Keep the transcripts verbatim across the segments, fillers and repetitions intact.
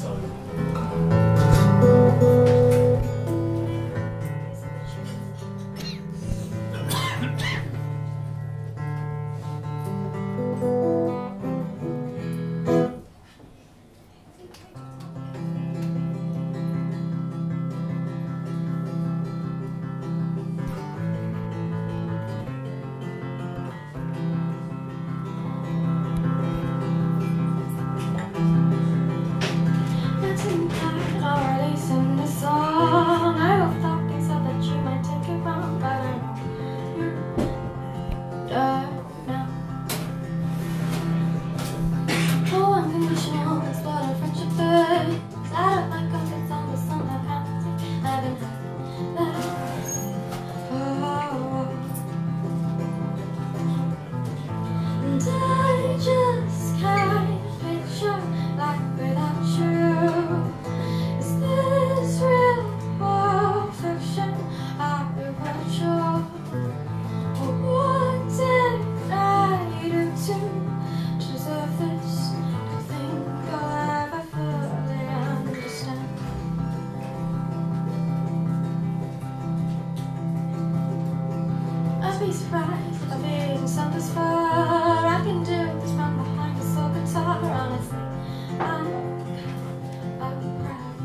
Be surprised if I feel something this far. I can do this from behind a soul guitar. Honestly, I'm proud.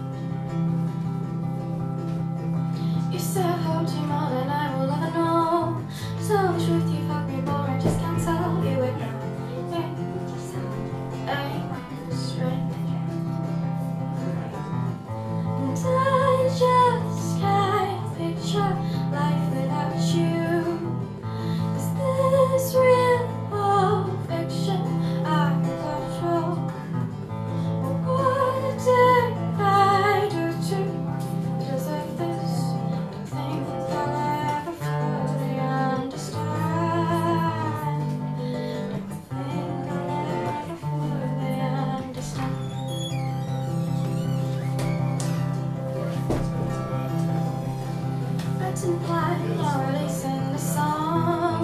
You said I've helped you more than I will ever know. So the truth you fuck me more, I just can't tell you it. Things ain't straight, and I just can't picture life without you. Is real or fiction? I'm not sure. What did I do to deserve this? Don't think I'll ever fully understand. Don't think I'll ever fully understand. That's implied, or at least in the song.